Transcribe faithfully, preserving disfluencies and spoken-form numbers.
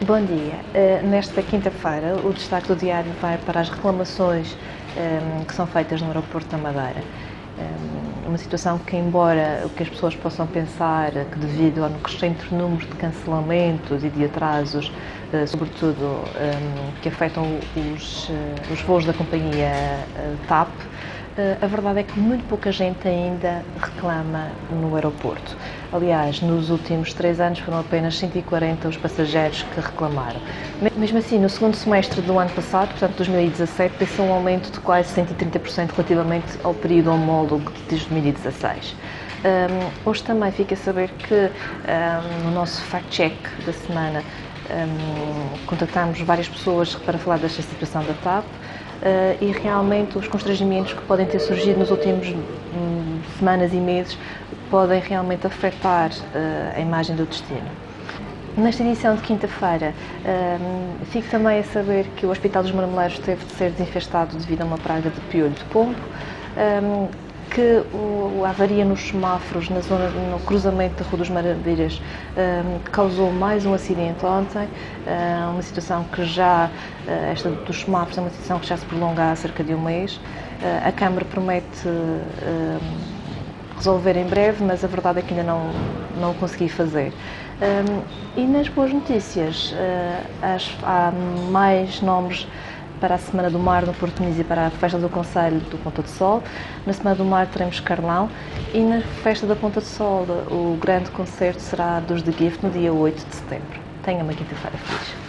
Bom dia. Uh, nesta quinta-feira, o destaque do diário vai para as reclamações um, que são feitas no aeroporto da Madeira. Um, uma situação que, embora o que as pessoas possam pensar que devido ao crescente número de cancelamentos e de atrasos, uh, sobretudo um, que afetam os, uh, os voos da companhia uh, TAP, a verdade é que muito pouca gente ainda reclama no aeroporto. Aliás, nos últimos três anos foram apenas cento e quarenta os passageiros que reclamaram. Mesmo assim, no segundo semestre do ano passado, portanto dois mil e dezassete, teve-se um aumento de quase cento e trinta por cento relativamente ao período homólogo de dois mil e dezasseis. Um, hoje também fica a saber que um, no nosso fact-check da semana um, contactámos várias pessoas para falar desta situação da TAP. Uh, e realmente os constrangimentos que podem ter surgido nos últimos um, semanas e meses podem realmente afetar uh, a imagem do destino. Nesta edição de quinta-feira, um, fico também a saber que o Hospital dos Marmeleiros teve de ser desinfestado devido a uma praga de piolho de pombo, um, que o, a avaria nos semáforos na zona, no cruzamento da Rua dos Marabeiras um, causou mais um acidente ontem, uh, uma situação que já, uh, esta dos semáforos é uma situação que já se prolonga há cerca de um mês. Uh, a Câmara promete uh, resolver em breve, mas a verdade é que ainda não, não o consegui fazer. Um, e nas boas notícias, uh, as, há mais nomes para a Semana do Mar no Porto de Misa e para a Festa do Concelho do Ponta do Sol. Na Semana do Mar teremos Carlão e na Festa da Ponta do Sol o grande concerto será dos The Gift no dia oito de setembro. Tenha uma quinta-feira feliz.